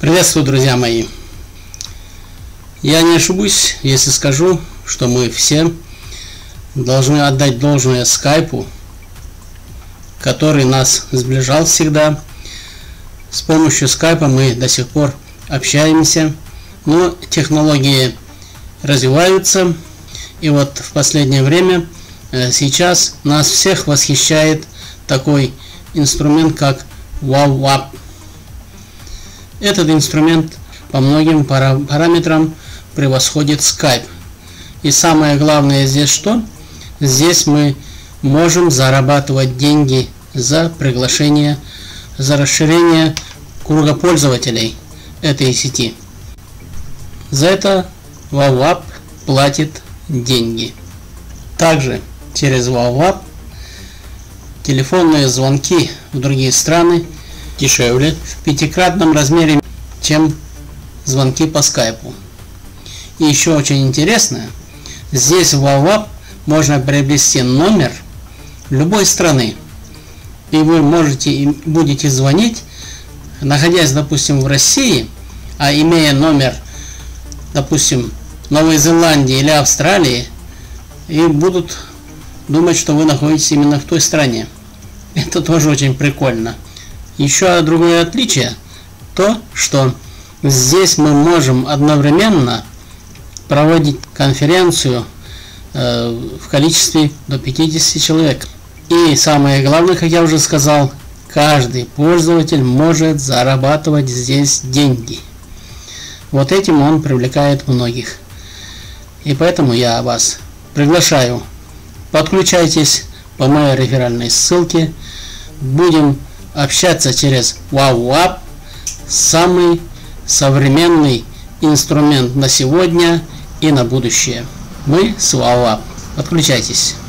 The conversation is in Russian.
Приветствую, друзья мои! Я не ошибусь, если скажу, что мы все должны отдать должное скайпу, который нас сближал всегда. С помощью скайпа мы до сих пор общаемся, но технологии развиваются, и вот в последнее время сейчас нас всех восхищает такой инструмент, как WOW. Этот инструмент по многим параметрам превосходит Skype. И самое главное здесь что? Здесь мы можем зарабатывать деньги за приглашение, за расширение круга пользователей этой сети. За это WOW платит деньги. Также через WOW телефонные звонки в другие страны дешевле в 5-кратном размере, чем звонки по скайпу. И еще очень интересно, здесь в WOW можно приобрести номер любой страны, и вы будете звонить, находясь, допустим, в России, а имея номер, допустим, Новой Зеландии или Австралии, и будут думать, что вы находитесь именно в той стране. Это тоже очень прикольно. Еще другое отличие то, что здесь мы можем одновременно проводить конференцию в количестве до 50 человек. И самое главное, как я уже сказал, каждый пользователь может зарабатывать здесь деньги. Вот этим он привлекает многих. И поэтому я вас приглашаю, подключайтесь по моей реферальной ссылке, будем общаться через WOW, самый современный инструмент на сегодня и на будущее. Мы с WOW. Подключайтесь.